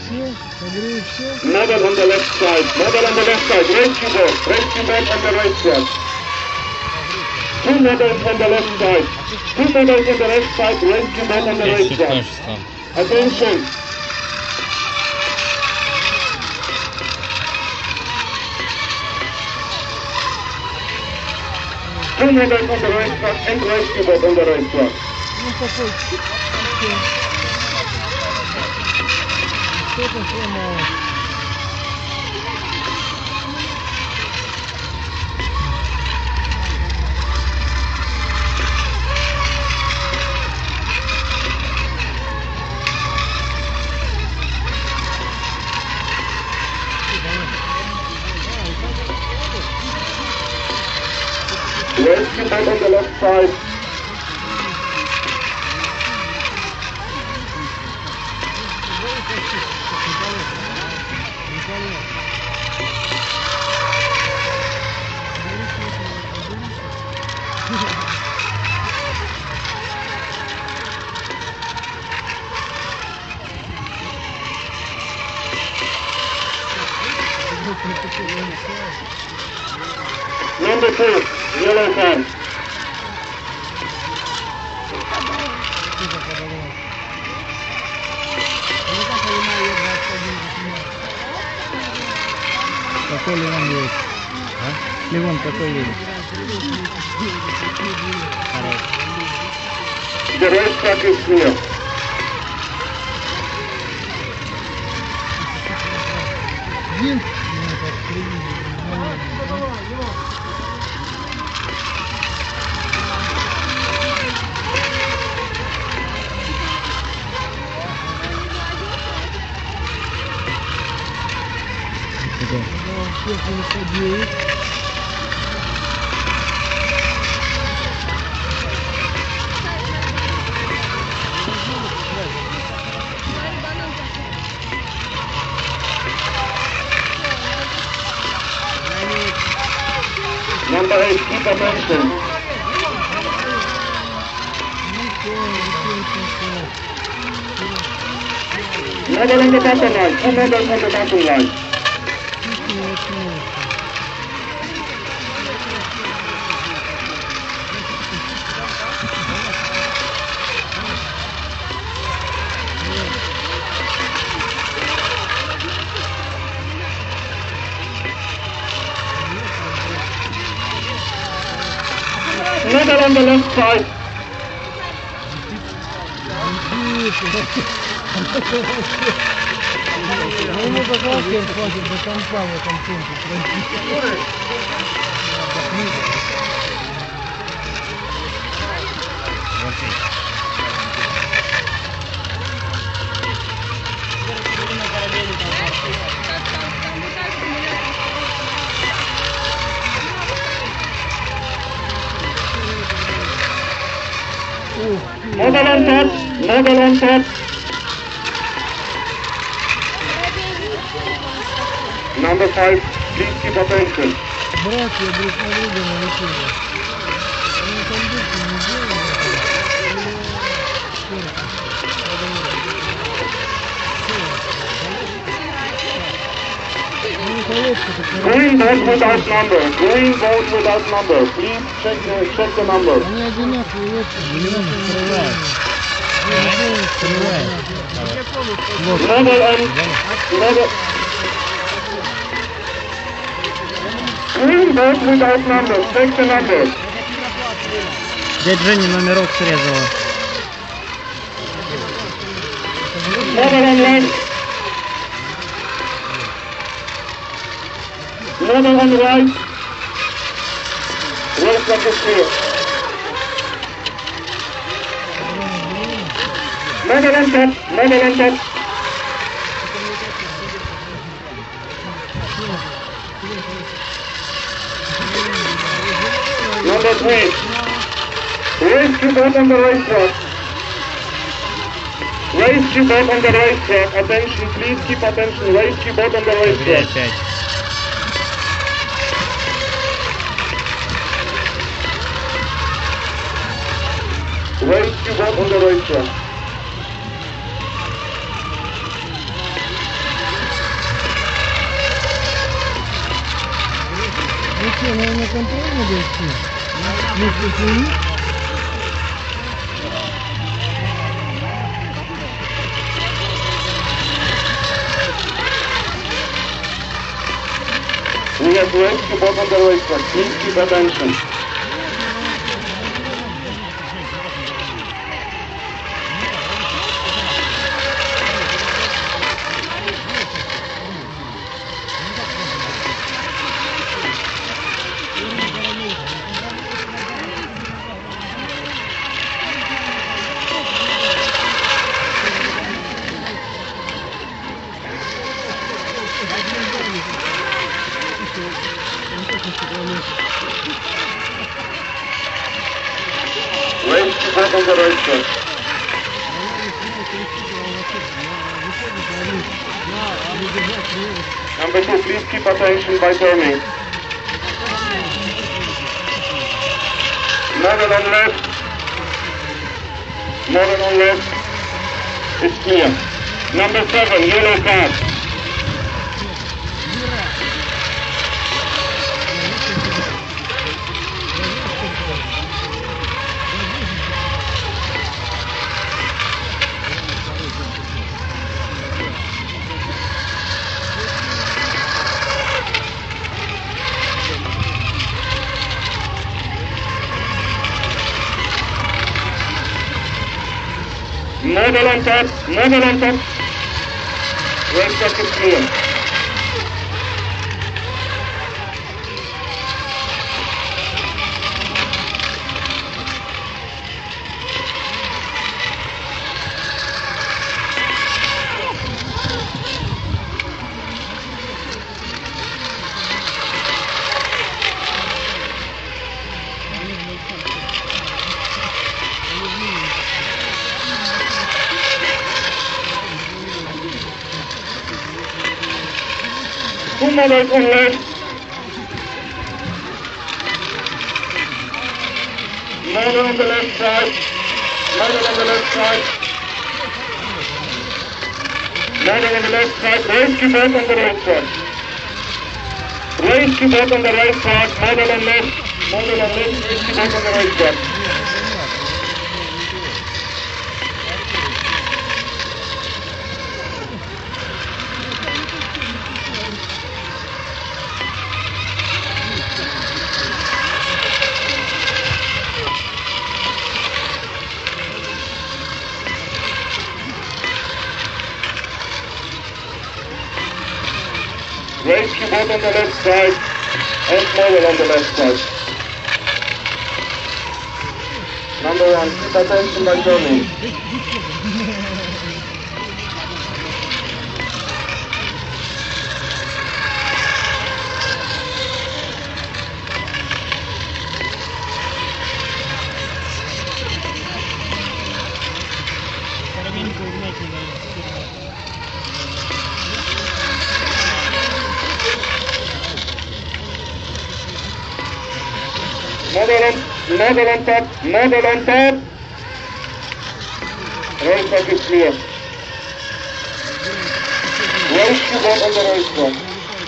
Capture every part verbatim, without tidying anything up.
Model on the left side. Model on the left side. Race keyboard. Race keyboard on the right side. Two models on the left side. Two models on the left side. Race keyboard on the right side. Attention. Two models on the right side and race keyboard on the right side. Race keyboard on the left side. Number two, yellow card. Какой Ливон есть? А? Ливон какой есть? The right track is clear. Number eight, keep attention. Model on the bottom line, two models on the bottom line. Model on the left side. Ну, пожалуйста, хватит до конца в этом темпе. Model on top, model on top. Number five, please keep attention. Братья друг на друга налетели. Они кондуктор не делали. Green boat without number. Green boat without number. Please check the, check the number. Они одинаковые лодки. Зеленый скрывает. Зеленый скрывает. Model and model. Green boat without number. Check the number. Дядя Женя номерок срезала. Model on left. Model on the right. Right track is clear. Model on top. Model on top. Number three. Race to boat on the right track. Race to boat on the right track. Attention, please keep attention. Race to boat on the right track. Race to boat on the right track. что, наверное, контрольно дойти? Между своими? We have rescue boat on the racetrack. Please keep attention. Rescue boat on the racetrack. Number two, please keep attention by turning. Model on left. Model on left. It's clear. Number seven, yellow card. Model on top, model on top. Racetrack is clear. Two models on left. Model on the left side. Model on the left side. Model on the left side. Rescue boat on the right side. Rescue boat on the right side. Model on left. Model on left. Rescue boat on the right side. Rescue boat on the left side and model on the left side. Number one, keep attention by turning. Model on, model on top, model on top. Racetrack is clear. Rescue boat on the racetrack.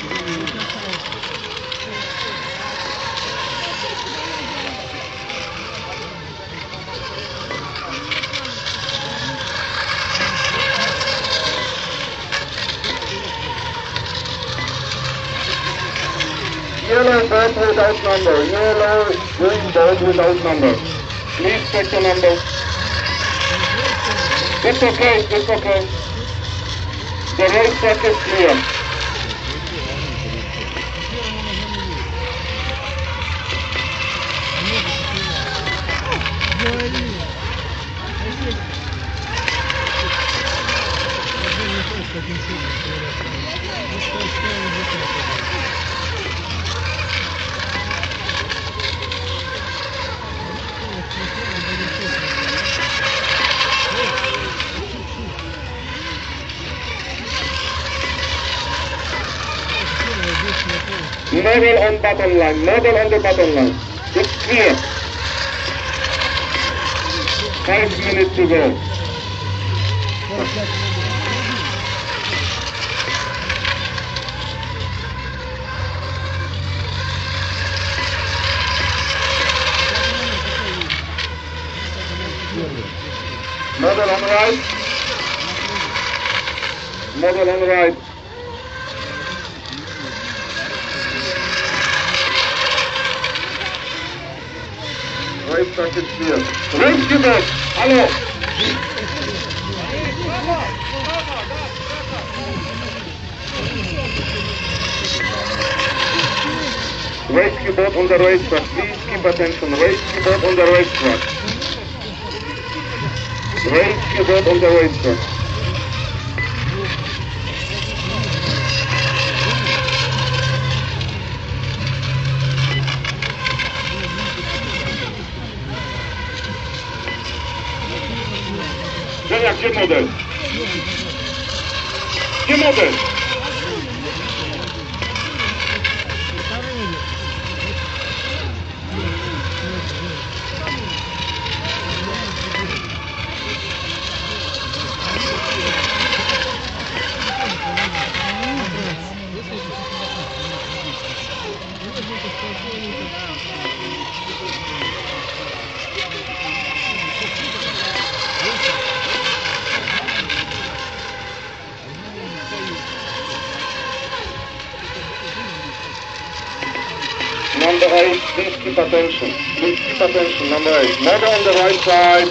Yellow boat without number. Yellow green boat without number. Please check the number. It's okay, it's okay. The racetrack is clear. Model on bottom line, model on the bottom line. It's clear. Five minutes to go. Model on right. Model on right. Race track is clear. Rescue boat. Hello. Rescue boat on the racetrack. Please keep attention. Rescue boat on the racetrack. Rescue boat on the racetrack. Żenia, gdzie model? Gdzie model? Number eight, please keep attention. Please keep attention, number eight. Model on the right side.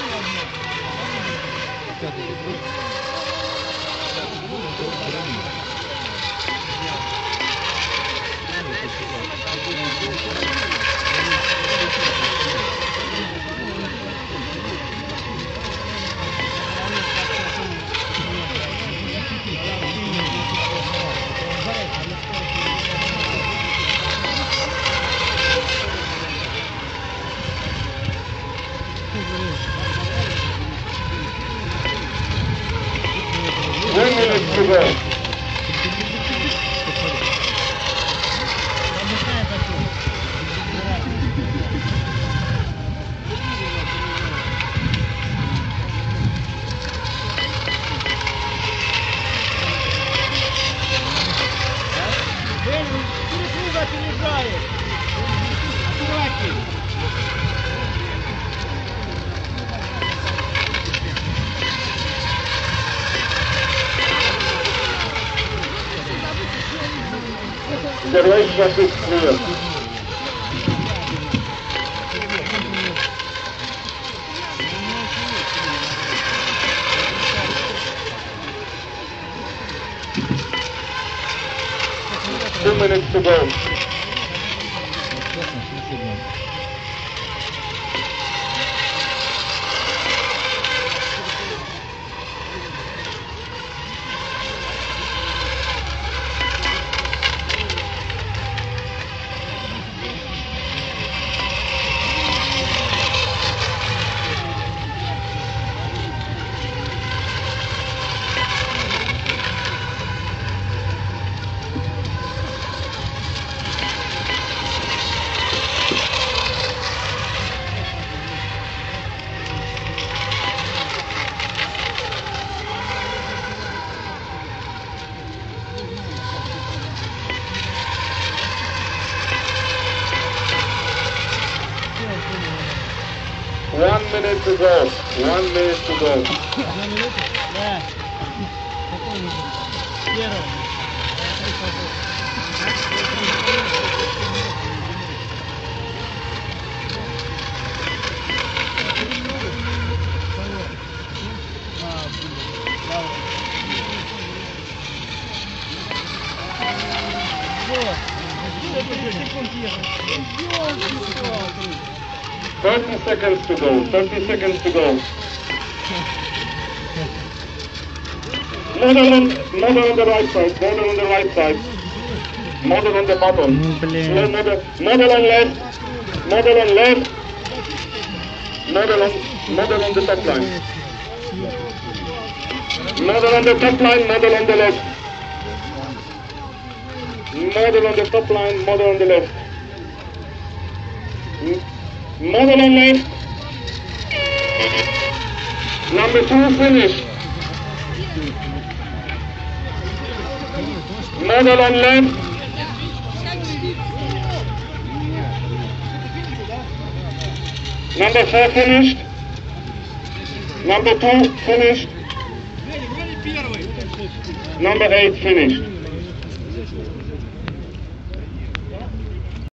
One minute to go. The racetrack is clear. Two minutes to go. One minute to go. One minute to go. Thirty seconds to go. Thirty seconds to go. Model on, model on the right side. Model on the right side. Model on the bottom. Slow model. Model on left. Model on left. Model on. Model on the top line. Model on the top line. Model on the left. Model on the top line. Model on the left. Model on left. Number two finished. Model on left. Number four finished. Number two finished. Number eight finished.